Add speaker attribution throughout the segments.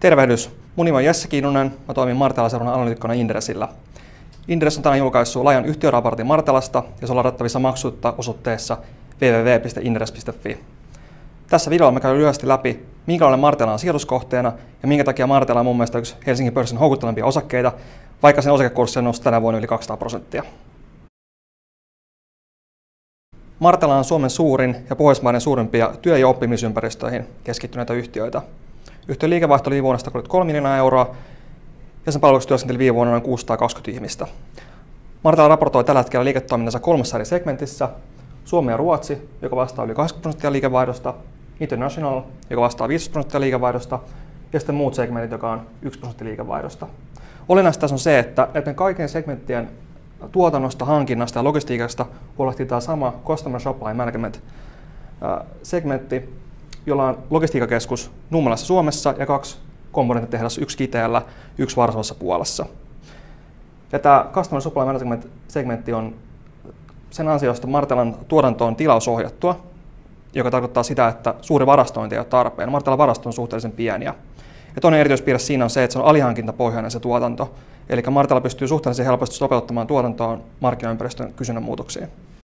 Speaker 1: Tervehdys! Mun nimi on Jesse Kinnunen. Mä toimin Martela-seuran analyytikkona Inderesillä. Inderes on tänään julkaissut laajan yhtiöraportin Martelasta ja se on ladattavissa maksutta osoitteessa www.inderes.fi. Tässä videolla mä käyn lyhyesti läpi, minkälainen Martela on sijoituskohteena ja minkä takia Martela on mun mielestä yksi Helsingin pörssin houkuttelevimpia osakkeita, vaikka sen osakekurssi on noussut tänä vuonna yli 200%. Martela on Suomen suurin ja Pohjoismaiden suurimpia työ- ja oppimisympäristöihin keskittyneitä yhtiöitä. Yhtiön liikevaihto oli vuonna 133 miljoonaa euroa ja sen palveluksi työskenteli viime vuonna noin 620 ihmistä. Martela raportoi tällä hetkellä liiketoiminnansa 3 eri segmentissä: Suomi ja Ruotsi, joka vastaa yli 80% liikevaihdosta, International, joka vastaa 15% liikevaihdosta, ja sitten muut segmentit, joka on 1% liikevaihdosta. Olennaista tässä on se, että näiden kaikkien segmenttien tuotannosta, hankinnasta ja logistiikasta huolehtii tämä sama Customer Supply Management segmentti, jolla on logistiikkakeskus Nummelassa Suomessa ja 2 komponenttitehdasta, 1 Kiteellä, 1 Varsovassa Puolassa. Ja tämä Customer Supply Management segmentti on sen ansiosta Martelan tuotanto on tilausohjattua, joka tarkoittaa sitä, että suuri varastointi ei ole tarpeen. Martelan varasto on suhteellisen pieniä. Ja toinen erityispiirre siinä on se, että se on alihankintapohjainen se tuotanto. Eli Martela pystyy suhteellisen helposti sopeuttamaan tuotantoon markkinaympäristön kysynnän muutoksiin.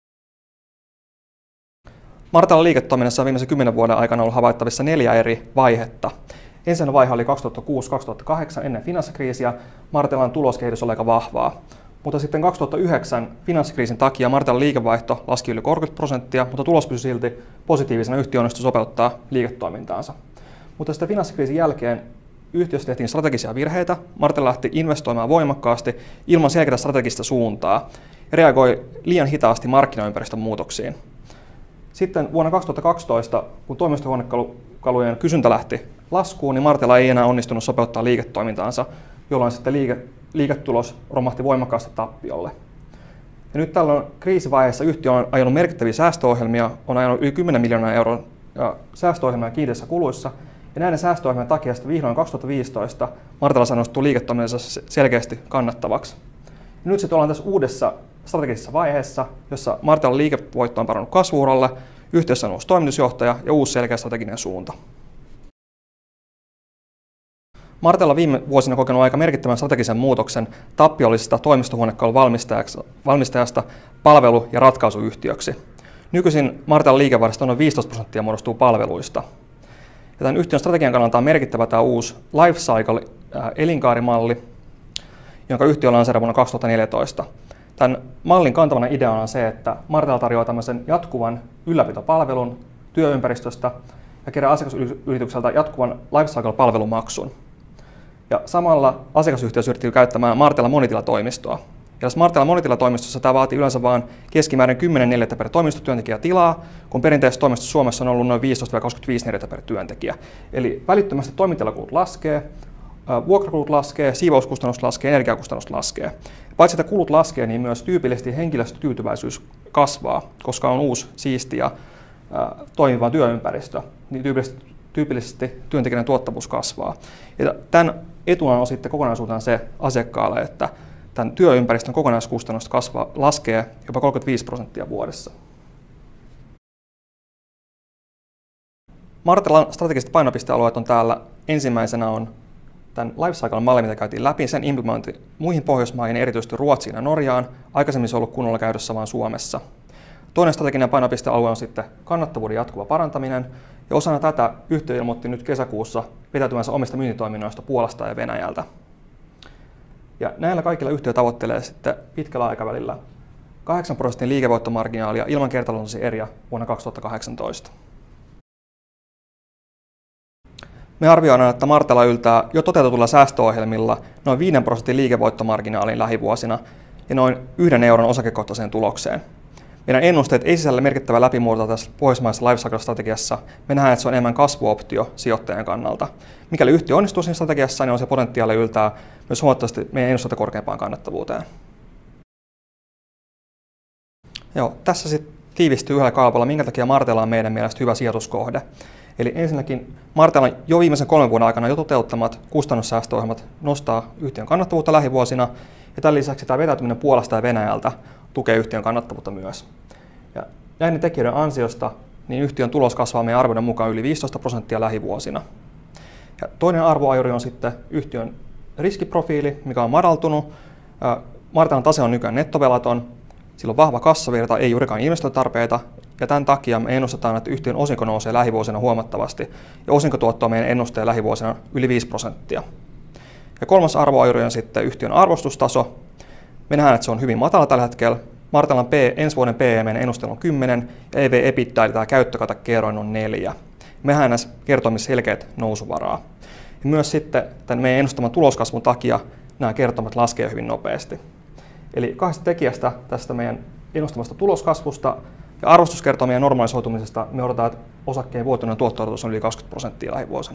Speaker 1: Martelan liiketoiminnassa on viimeisen 10 vuoden aikana ollut havaittavissa 4 eri vaihetta. Ensimmäinen vaihe oli 2006-2008 ennen finanssikriisiä. Martelan tuloskehitys oli aika vahvaa. Mutta sitten 2009 finanssikriisin takia Martelan liikevaihto laski yli 30%, mutta tulos pysyi silti positiivisena. Yhtiö onnistui sopeuttaa liiketoimintaansa. Mutta sitten finanssikriisin jälkeen yhtiössä tehtiin strategisia virheitä. Martela lähti investoimaan voimakkaasti ilman selkeää strategista suuntaa ja reagoi liian hitaasti markkinaympäristön muutoksiin. Sitten vuonna 2012, kun toimistohuonekalujen kysyntä lähti laskuun, niin Martela ei enää onnistunut sopeuttaa liiketoimintaansa, jolloin sitten liiketulos romahti voimakkaasti tappiolle. Ja nyt tällöin kriisivaiheessa yhtiö on ajanut merkittäviä säästöohjelmia, on ajanut yli 10 miljoonaa euron säästöohjelmia kiinteissä kuluissa, ja näiden säästöohjelmien takia sitten vihdoin 2015 Martela sanostui liiketoiminnansa selkeästi kannattavaksi. Ja nyt sitten ollaan tässä uudessa strategisessa vaiheessa, jossa Martelan liikevoitto on parannut kasvu-uralle, yhtiössä on uusi toimitusjohtaja ja uusi selkeä strateginen suunta. Martela on viime vuosina kokenut aika merkittävän strategisen muutoksen tappiollisesta toimistohuonekalun valmistajasta palvelu- ja ratkaisuyhtiöksi. Nykyisin Martelan liikevaihdosta noin 15% muodostuu palveluista. Ja tämän yhtiön strategian kannalta on merkittävä tämä uusi Life Cycle elinkaarimalli, jonka yhtiö on lanseerannut vuonna 2014. Tämän mallin kantavana ideana on se, että Martela tarjoaa tämmöisen jatkuvan ylläpitopalvelun työympäristöstä ja kerää asiakasyritykseltä jatkuvan Lifecycle-palvelumaksun. Ja samalla asiakasyhtiö yritti käyttämään Martela monitilatoimistoa. Ja tässä Martela monitilatoimistossa tämä vaatii yleensä vain keskimäärin 10 neliötä per toimistotyöntekijä tilaa, kun perinteisessä toimistossa Suomessa on ollut noin 15-25 neliötä per työntekijä. Eli välittömästi toimitilakulut laskee, vuokrakulut laskee, siivouskustannus laskee, energiakustannus laskee. Paitsi että kulut laskee, niin myös tyypillisesti henkilöstötyytyväisyys kasvaa, koska on uusi, siisti ja toimiva työympäristö. Niin tyypillisesti työntekijän tuottavuus kasvaa. Ja tämän etuna on sitten kokonaisuutena se asiakkaalle, että tämän työympäristön kokonaiskustannus laskee jopa 35% vuodessa. Martelan strategiset painopistealueet on täällä. Ensimmäisenä on tämän Lifecycle-malli, mitä käytiin läpi, sen implementointi muihin Pohjoismaihin, erityisesti Ruotsiin ja Norjaan. Aikaisemmin se on ollut kunnolla käytössä vain Suomessa. Toinen strateginen painopistealue on sitten kannattavuuden jatkuva parantaminen. Ja osana tätä yhtiö ilmoitti nyt kesäkuussa vetäytymänsä omista myyntitoiminnoista Puolasta ja Venäjältä. Ja näillä kaikilla yhtiö tavoittelee sitten pitkällä aikavälillä 8% liikevoittomarginaalia ilman kertaluontoisia eriä vuonna 2018. Me arvioidaan, että Martela yltää jo toteutetulla säästöohjelmilla noin 5% liikevoittomarginaaliin lähivuosina ja noin 1 euron osakekohtaiseen tulokseen. Meidän ennusteet ei sisällä merkittävää läpimurtoa tässä pohjoismaisessa Lifecycle-strategiassa. Me nähdään, että se on enemmän kasvuoptio sijoittajan kannalta. Mikäli yhtiö onnistuu siinä strategiassa, niin on se potentiaali yltää myös huomattavasti meidän ennusteita korkeampaan kannattavuuteen. Joo, tässä sitten tiivistyy yhdellä kalvolla, minkä takia Martela on meidän mielestä hyvä sijoituskohde. Eli ensinnäkin Martelan jo viimeisen 3 vuoden aikana jo toteuttamat kustannussäästöohjelmat nostaa yhtiön kannattavuutta lähivuosina, ja tämän lisäksi tämä vetäytyminen Puolasta ja Venäjältä tukee yhtiön kannattavuutta myös. Ja näiden tekijöiden ansiosta niin yhtiön tulos kasvaa meidän arvioiden mukaan yli 15% lähivuosina. Ja toinen arvoajuri on sitten yhtiön riskiprofiili, mikä on madaltunut. Martelan tase on nykyään nettovelaton, sillä on vahva kassavirta, ei juurikaan investointitarpeita, ja tämän takia me ennustetaan, että yhtiön osinko nousee lähivuosina huomattavasti, ja osinkotuotto on meidän ennusteen lähivuosina yli 5%. Ja kolmas arvoajuri on sitten yhtiön arvostustaso. Me nähdään, että se on hyvin matala tällä hetkellä. Martelan ensi vuoden PE meidän ennusteella on 10, ja EV/EBITDA, eli tämä käyttökatekerroin, on 4. Me nähdään näissä kertomissa selkeät nousuvaraa. Ja myös sitten tämän meidän ennustaman tuloskasvun takia nämä kertomat laskee hyvin nopeasti. Eli kahdesta tekijästä tästä meidän ennustamasta tuloskasvusta ja arvostuskertomien normalisoitumisesta me odotetaan, että osakkeen vuotuinen tuotto-odotus on yli 20% lähivuosina.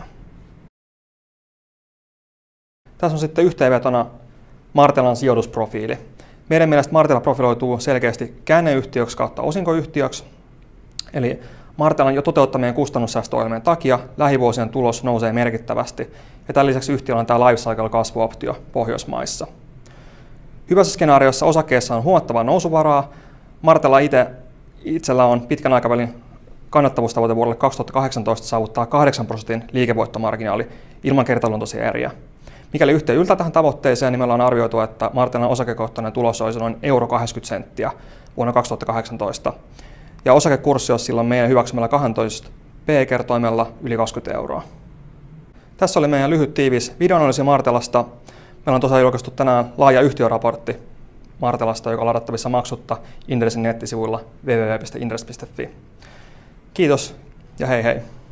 Speaker 1: Tässä on sitten yhteenvetona Martelan sijoitusprofiili. Meidän mielestä Martela profiloituu selkeästi käänneyhtiöksi kautta osinkoyhtiöksi. Eli Martelan jo toteuttamien kustannussäästöohjelmien takia lähivuosien tulos nousee merkittävästi, ja tämän lisäksi yhtiöllä on tämä lifecycle-kasvuoptio Pohjoismaissa. Hyvässä skenaariossa osakkeessa on huomattavaa nousuvaraa. Martela itsellä on pitkän aikavälin kannattavuustavoite vuodelle 2018 saavuttaa 8% liikevoittomarginaali ilman kertaluontoisia eriä. Mikäli yhtiö yltää tähän tavoitteeseen, niin meillä on arvioitu, että Martelan osakekohtainen tulos olisi noin €0,80 vuonna 2018. Ja osakekurssi olisi silloin meidän hyväksymällä 12 PE-kertoimella yli 20 €. Tässä oli meidän lyhyt tiivis videoanalyysi Martelasta. Meillä on tosiaan julkaistu tänään laaja yhtiöraportti Martelasta, joka on ladattavissa maksutta Inderesin nettisivuilla www.inderes.fi. Kiitos ja hei hei!